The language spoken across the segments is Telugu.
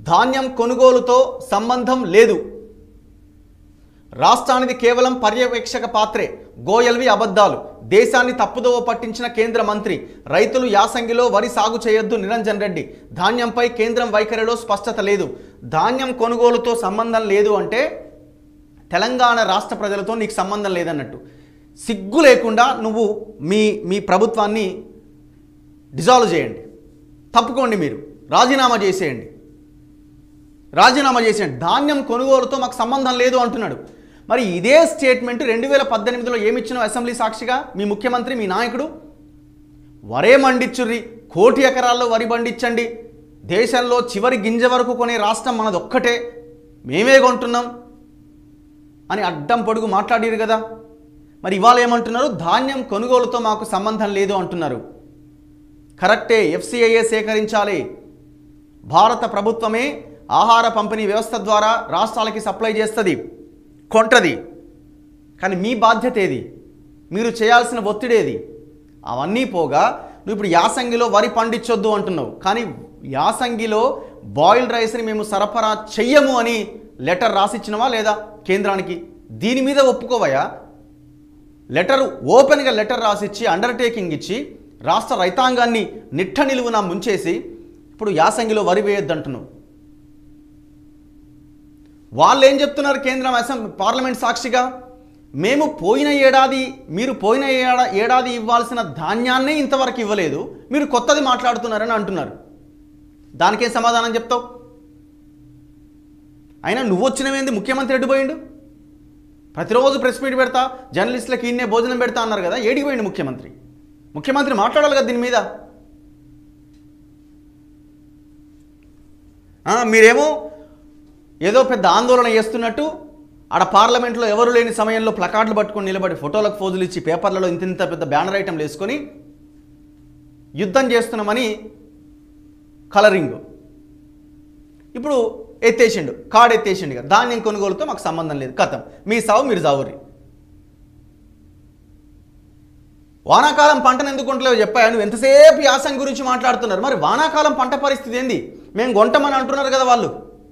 ధాన్యం కొనుగోలుతో సంబంధం లేదు. రాష్ట్రానికి కేవలం పర్యవేక్షక పాత్రే. గోయల్వి అబద్ధాలు. దేశాన్ని తప్పుదోవ పట్టించిన కేంద్ర మంత్రి. రైతులు యాసంగిలో వరి సాగు చేయొద్దు నిరంజన్ రెడ్డి. ధాన్యంపై కేంద్రం వైఖరిలో స్పష్టత లేదు. ధాన్యం కొనుగోలుతో సంబంధం లేదు అంటే తెలంగాణ రాష్ట్ర ప్రజలతో నీకు సంబంధం లేదన్నట్టు. సిగ్గు లేకుండా నువ్వు మీ ప్రభుత్వాన్ని డిజాల్వ్ చేయండి, తప్పుకోండి, మీరు రాజీనామా చేసేయండి. ధాన్యం కొనుగోలుతో మాకు సంబంధం లేదు అంటున్నాడు. మరి ఇదే స్టేట్మెంట్ 2018లో ఏమిచ్చినావు అసెంబ్లీ సాక్షిగా మీ ముఖ్యమంత్రి, మీ నాయకుడు? వరే మండిచ్చుర్రి, 1 కోటి ఎకరాల్లో వరి పండించండి, దేశంలో చివరి గింజ వరకు కొనే రాష్ట్రం మనది ఒక్కటే, మేమే కొంటున్నాం అని అడ్డం పొడుగు మాట్లాడారు కదా. మరి ఇవాళ ఏమంటున్నారు? ధాన్యం కొనుగోలుతో మాకు సంబంధం లేదు అంటున్నారు. కరెక్టే, ఎఫ్సిఐఏ సేకరించాలి. భారత ప్రభుత్వమే ఆహార పంపిణీ వ్యవస్థ ద్వారా రాష్ట్రాలకి సప్లై చేస్తుంది, కొంటది. కానీ మీ బాధ్యత ఏది? మీరు చేయాల్సిన ఒత్తిడేది? అవన్నీ పోగా నువ్వు ఇప్పుడు యాసంగిలో వరి పండించొద్దు అంటున్నావు, కానీ యాసంగిలో బాయిల్డ్ రైస్ని మేము సరఫరా చెయ్యము అని లెటర్ రాసిచ్చినవా లేదా కేంద్రానికి? దీని మీద ఒప్పుకోవయా? ఓపెన్గా లెటర్ రాసిచ్చి అండర్టేకింగ్ ఇచ్చి రాష్ట్ర రైతాంగాన్ని నిట్ట నిలువున ముంచేసి ఇప్పుడు యాసంగిలో వరి వేయొద్దంటున్నావు. వాళ్ళు ఏం చెప్తున్నారు? కేంద్రం పార్లమెంట్ సాక్షిగా, మేము మీరు పోయిన ఏడాది ఇవ్వాల్సిన ధాన్యాన్నే ఇంతవరకు ఇవ్వలేదు, మీరు కొత్తది మాట్లాడుతున్నారని అంటున్నారు. దానికేం సమాధానం చెప్తావు? అయినా నువ్వు వచ్చినవేంది? ముఖ్యమంత్రి ఎడిపోయిండు? ప్రతిరోజు ప్రెస్ మీట్ పెడతా, జర్నలిస్టులకు ఇన్నే భోజనం పెడతా అన్నారు కదా, ఏడిపోయిండు ముఖ్యమంత్రి మాట్లాడాలి కదా దీని మీద. మీరేమో ఏదో పెద్ద ఆందోళన చేస్తున్నట్టు ఆడ పార్లమెంట్లో ఎవరు లేని సమయంలో ప్లకార్డులు పట్టుకొని నిలబడి ఫోటోలకు ఫోజులు ఇచ్చి పేపర్లలో ఇంత పెద్ద బ్యానర్ ఐటెంలు వేసుకొని యుద్ధం చేస్తున్నామని కలరింగ్. ఇప్పుడు ఎత్తేసిండు, కార్డు ఎత్తేసిండు. ధాన్యం కొనుగోలుతో మాకు సంబంధం లేదు, కథం, మీ సావు మీరు జావుర్రి. వానాకాలం పంటను ఎందుకు కొంటలేవు చెప్పాయా? నువ్వు ఎంతసేపు యాసంగి గురించి మాట్లాడుతున్నారు. మరి వానాకాలం పంట పరిస్థితి ఏంది? మేము కొంటామని అంటున్నారు కదా వాళ్ళు.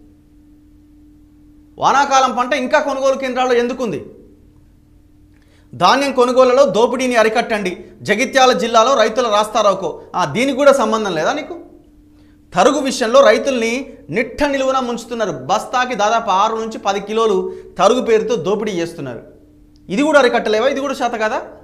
వానాకాలం పంట ఇంకా కొనుగోలు కేంద్రాల్లో ఎందుకుంది? ధాన్యం కొనుగోలులో దోపిడీని అరికట్టండి. జగిత్యాల జిల్లాలో రైతుల రాస్తారోకో, దీనికి కూడా సంబంధం లేదా నీకు? తరుగు విషయంలో రైతుల్ని నిట్ట నిలువున ముంచుతున్నారు. బస్తాకి దాదాపు 6 నుంచి 10 కిలోలు తరుగు పేరుతో దోపిడీ చేస్తున్నారు. ఇది కూడా అరికట్టలేవా? ఇది కూడా శాత కదా?